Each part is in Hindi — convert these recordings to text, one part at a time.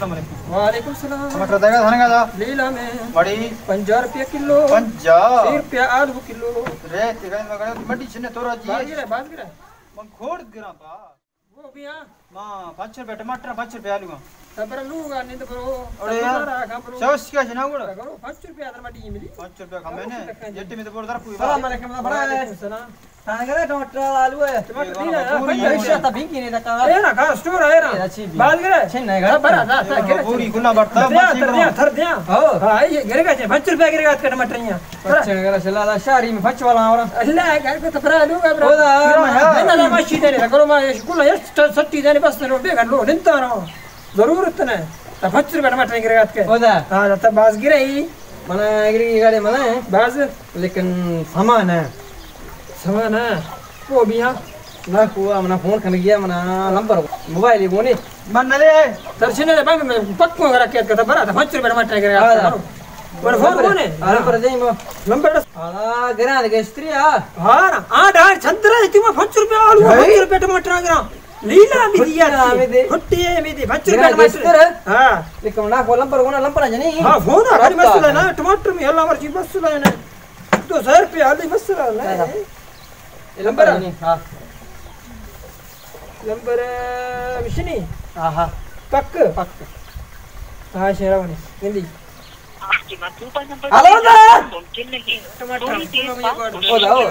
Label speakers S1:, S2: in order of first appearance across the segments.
S1: अस्सलाम वालेकुम।
S2: वालेकुम सलाम।
S1: टमाटर देगा थाने का
S2: लीला में
S1: बड़ी
S2: 50 रुपया किलो
S1: 50
S2: रुपया आलू किलो
S1: रे तेगा मगर मंडी छने तोरा जी
S2: बात गिरा
S1: मन खोड़ गिरा पा
S2: वो भी हां
S1: मां 5 रुपया टमाटर 5 रुपया आलू
S2: तबर लूगा नहीं तो करो
S1: अरे यार सौस का छना गुड़
S2: करो 5 रुपया अदर मटी मिली
S1: 5 रुपया का मैंने जेटी में तो बोल दर कोई
S2: सलाम अलैकुम बड़ा है सलाम
S3: खाने का टमाटर आलू है
S2: टमाटर नहीं है
S3: भैया तभी की नहीं तका
S2: ए ना का स्टोर है ना बात गिरा
S3: छन नहीं घर
S2: बड़ा था गिरा
S1: पूरी गुना बढ़ता
S2: थर दिया हो हां ये गिरेगा 5 रुपया गिरेगा का टमाटर यहां
S3: अच्छा गिरा चला शहरी में फच वाला और
S2: अल्लाह घर को तबरा लूगा ब्रो
S3: ओदा
S2: ना मशीन देने करो मैं स्कूल ಎಷ್ಟು ಸಟ್ಟಿ ಇದಾನೆ ಬಸ್ ಬೇಗ ಲೋ ನಿಂತಾನೋ जरूरत ने 5 रुपया टमाटर गिरेगा के
S3: ओदा
S2: हां तो बास गिरे ही
S3: मने गिरी गाड़ी मने
S2: बास
S3: लेकिन सामान है
S2: वो भी हां
S3: ना कुआ मना फोन कर गया मना नंबर मोबाइल ही बोने
S1: मन ले
S2: दर्शन ने बैंक में पक्को करा के तो बड़ा 5 रुपया टमाटर गिरेगा पर फोन कोने
S3: अरे पर दे मो
S2: नंबर
S3: आला गिरा दे स्त्रिया
S2: हां ना 8 छंद्रा तुम 5 रुपया आलू 5 रुपया टमाटर गिरा लीला में दिया फुट्टी में दे 5 रुपया टमाटर हां
S3: लेकिन ना को नंबर कोना नंबर जनी
S2: हां फोन आ गाड़ी मसला ना टमाटर में अल्लाह मर्जी मसला है ना 200 रुपया आलू मसला ना नंबर
S3: हां
S2: नंबर मिशनी
S3: हां
S2: पक हां शेरावनी हिंदी
S3: हेलो दा
S2: टमाटर
S3: ओदा ओ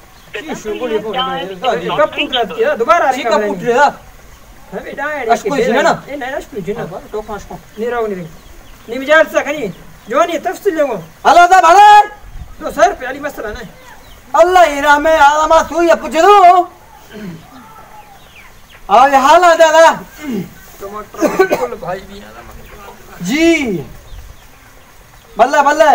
S2: कब पूछ रहा था दोबारा
S3: ठीक है पूछ रहा
S2: हमें डाय
S3: अशको है ना
S2: ए नहीं अशको जिना तो पांच को निराव नहीं नी मिजाल सा कनी जोनी तफसील लेगो
S3: हेलो दा भाई
S2: 200 रुपया वाली मसला ना
S3: अल्लाह इरा में आलमा तू ये पूछ दो और हाल आ दादा
S2: टमाटर बिल्कुल भाई भी
S3: जी बल्ले बल्ले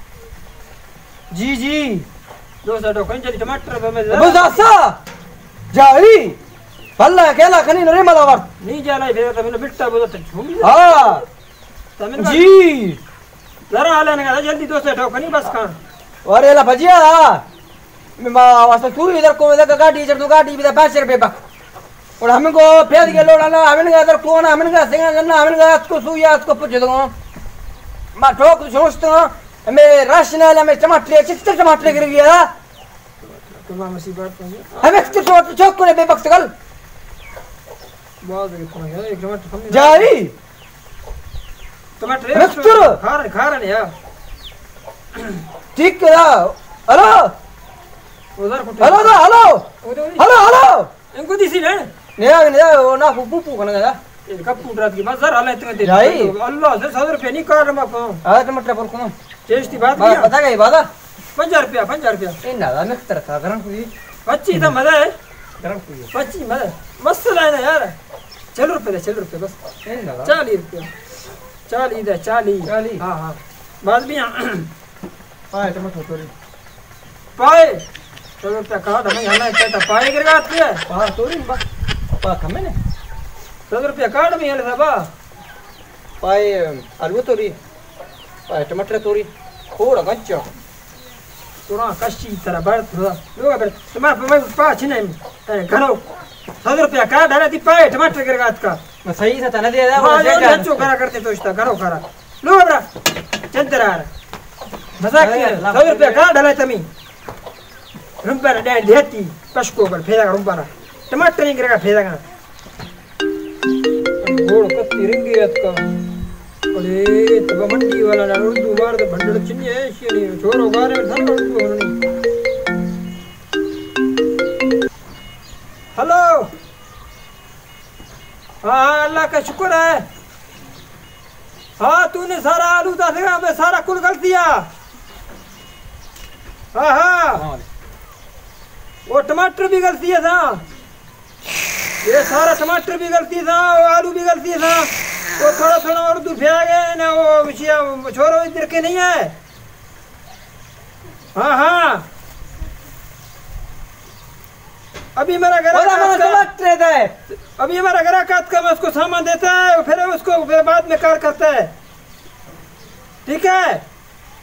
S3: जी जी
S2: 200 टोकन चली टमाटर में
S3: बुजासा जाई बल्ले केला खनी नरे मलावर
S2: नहीं जाला फिर तो मैंने बिट्टा बोला तो झूम
S3: हां
S2: तमिल
S3: जी
S2: जरा हाल ना जल्दी 200 टोकन ही बस खान
S3: अरे ला भजिया मैं वास्ते तू इधर को इधर गाड़ी इधर तू गाड़ी भी 5 रुपए बा और हमको फेद के लोड़ा हमन का इधर कौन हमन का सिंगा जन्ना हमन का इसको सुया इसको पूछ दो मैं ठोक सोचता मैं राशनल में टमाटर चित्तर टमाटर गिर गया
S2: तुम्हारा मुसीबत
S3: हम एक्स्ट्रा चौक को बेबक्स कल
S2: बहुत कितना है एक टमाटर
S3: जारी
S2: टमाटर
S3: मिक्सचर
S2: खा रहे यार
S3: ठीक है हेलो
S2: उधर
S3: हेलो हेलो हेलो हेलो
S2: इनको दिसी ले
S3: ने वो ना पुपू कनगा
S2: ये कब पूछ रहा थी बस जरा हाल इतने दे
S3: जाई
S2: अल्लाह से 100 रुपया नहीं कर मैं को
S3: आ टमाटर पर कौन
S2: टेस्टी बात
S3: पता गई बात
S2: 50 रुपया
S3: इन ना मैं तरह का गरम कुई
S2: 25 तो मजा है
S3: गरम कुई
S2: 25 मजा मसला है ना यार चल रुपये बस
S3: इन ना
S2: 40 रुपया 40 हां हां बात भी
S3: पाए टमाटर तोरी
S2: पाए 100 रुपया का हमें हमें कहता पाए गिरगा पे
S3: पा तोरी बा पा कमे ने
S2: 100 रुपया काट में यार साहब
S3: पाए आलू तोरी पाए टमाटर तोरी थोड़ा गच्चा
S2: तोरा कच्ची तरह बढ़ थोड़ा लोग पर तुम्हारे मैं पाँच नहीं घरो 100 रुपया काट डाला थी पाए टमाटर गिरगा का
S3: मैं सही से तना दे
S2: वो जो करा करते तो इसका घरो करा लो बरा चंद्रा मजाक किया 100 रुपया काट डाला तमी रुपया दे देती कशको पर फेरा रुपया टमाटर नहीं गिरगा फेरा गोड़ कत्ती रिंगी का अरे तब मंडी वाला ना उर्दू बार तो भंडड़ चिन्नी है शेरी छोरो गारे में धन उर्दू होनी हेलो हां अल्लाह का शुक्र है हां तूने सारा आलू दा देगा मैं सारा कुल कर दिया हां वो टमाटर भी गलती है था ये सारा टमाटर भी गलती था आलू भी गलती था वो थोड़ा और दूर फेंक गए ना वो छोरो इधर के नहीं है हाँ अभी मेरा घर अभी हमारा घर का मैं उसको सामान देता है फिर उसको फिर बाद में कार करता है ठीक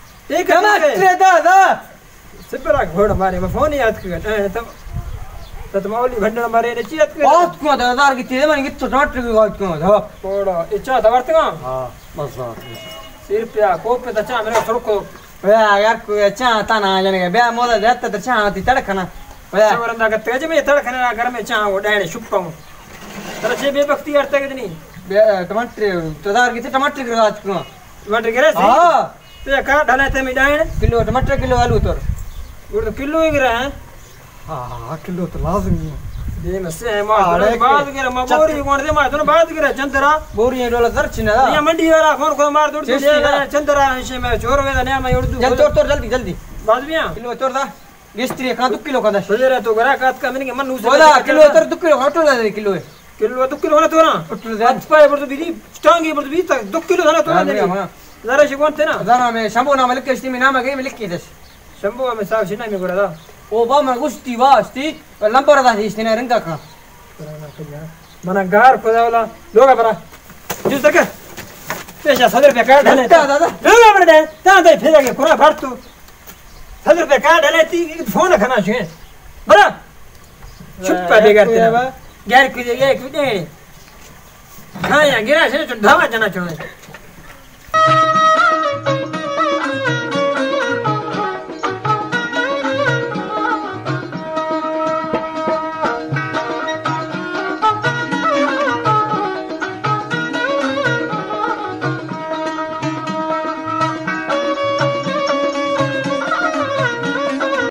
S2: है दादा सिपरा घोड़ मारे मैं फोन याद कर तो माऊली भंडण मारे ने चियत के
S3: बहुत क्यों था हजार की तेरे मन की टमाटर की बात क्यों था
S2: थोड़ा इच्छा था वर्तगा
S3: हां बस
S2: सिर पे को पे चा मेरे थोड़ा को
S3: यार कोई चाहता ना जाने का बे मोला रहता तो चाहती तड़कना
S2: सवरंदा का तेज में तड़कने घर में चा वो डाणे छुपाऊं तेरा जे बेबख्ती करता कि नहीं
S3: टमाटर तो हजार की टमाटर की बात क्यों
S2: टमाटर गिरा सी
S3: हां
S2: तो का ढला थे में डाणे
S3: किलो टमाटर किलो आलू तो
S2: वो तो किलो ही गिरा है
S3: हां किलो तो लाजमी है
S2: दे में से मार बाद गिरा मबोरी कोण दे मार तो बाद गिरा चंदरा
S3: बोरी डोला दर्चना
S2: ये मंडी वाला कौन मार दौड़ दे चंदरा से में छोर वे ने मैं उड़
S3: जल्दी तोड़ जल्दी जल्दी
S2: बाद में
S3: किलो तोड़ दा गिस्त्री का 2 किलो का दस
S2: सजेरा तो गरा काट का मैंने मन उसे
S3: बोला किलो तोड़ 2 किलो हटो दे किलो
S2: किलो 2 किलो ना तो ना आज पाए पर तो भी स्टांगी पर तो भी 2 किलो ना तो ना जरा से कौन थे ना
S3: जरा में शंभू नाम लिख के इसमें नाम है लिख के दस
S2: शंभू में साहब सिना में गोरा
S3: ओ बा मैं गुस्ती वास्ती लंबर दा इसने रंगा का
S2: मना गार खोदावला लोगा बरा जिस तक पैसा 100 रुपया काट डाले
S3: दादा
S2: लोगा बरा दे ता दे फेरा के कोना भर तू 100 रुपया काट डाले ती फोन खाना छे बरा छुपा दे करते ना गैर कुछ ये कुछ नहीं हां या गिरा से तो धावा जाना चाहिए